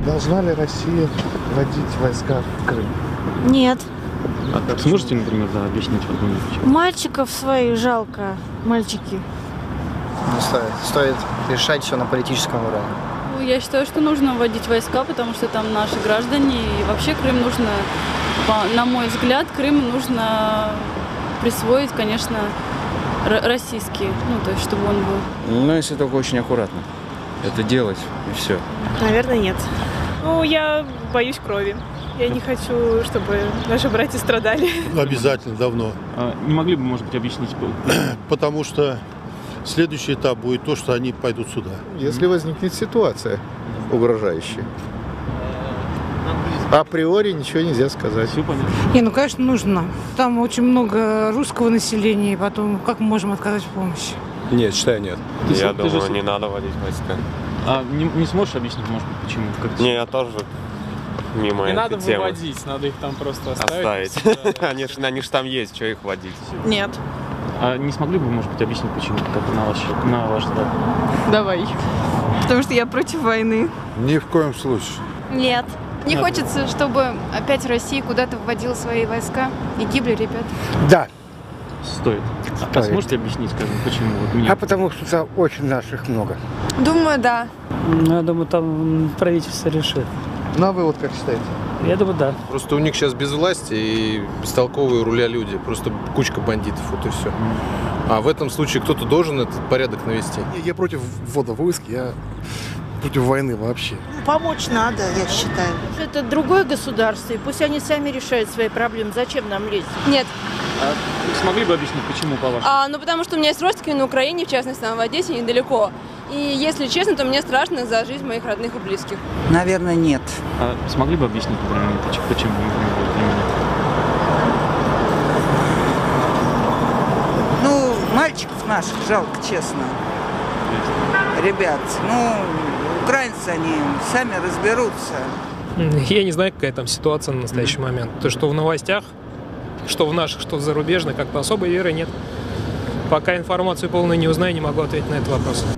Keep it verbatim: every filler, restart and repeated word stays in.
Должна ли Россия вводить войска в Крым? Нет. А как сможете, например, да, объяснить вот мне почему? Мальчиков своих жалко. Мальчики. Не стоит. Стоит решать все на политическом уровне. Ну, я считаю, что нужно вводить войска, потому что там наши граждане. И вообще Крым нужно, на мой взгляд, Крым нужно присвоить, конечно, российский. Ну, то есть, чтобы он был. Ну, если только очень аккуратно это делать, и все. Наверное, нет. Ну, я боюсь крови. Я не хочу, чтобы наши братья страдали. Обязательно, давно. А не могли бы, может быть, объяснить? Потому что следующий этап будет то, что они пойдут сюда. Если возникнет ситуация угрожающая. Априори ничего нельзя сказать. Все понятно. Не, ну, конечно, нужно. Там очень много русского населения, и потом как мы можем отказать в помощи? Нет, считаю, нет. Ты Я ты думаю, же... не надо водить войска. А не, не сможешь объяснить, может быть, почему? Как... Не, я тоже мимо Не этой надо темы. выводить, надо их там просто оставить. Оставить. Они же они ж там есть, что их водить. Нет. А не смогли бы, может быть, объяснить, почему? Как на ваш, на ваш взгляд? Давай. Потому что я против войны. Ни в коем случае. Нет. Не А, хочется, чтобы опять Россия куда-то вводила свои войска и гибли ребят. Да. Стоит. Стоит. А сможете объяснить, скажем, почему? Вот мне... А потому что там очень наших много. Думаю, да. Я думаю, там правительство решит. Ну а вы вот как считаете? Я думаю, да. Просто у них сейчас без власти и бестолковые руля люди. Просто кучка бандитов, вот и все. А в этом случае кто-то должен этот порядок навести. Я против ввода войск, я против войны вообще. Помочь надо, я считаю. Это другое государство, и пусть они сами решают свои проблемы. Зачем нам лезть? Нет. А смогли бы объяснить, почему, по-вашему? А, ну, потому что у меня есть родственники на Украине, в частности, там в Одессе, недалеко. И, если честно, то мне страшно за жизнь моих родных и близких. Наверное, нет. А смогли бы объяснить, например, почему, почему например, вот именно? Ну, мальчиков наших жалко, честно. Ребят, ну, украинцы, они сами разберутся. Я не знаю, какая там ситуация на настоящий момент. То, что в новостях, что в наших, что в зарубежных, как-то особой веры нет. Пока информацию полную не узнаю, не могу ответить на этот вопрос.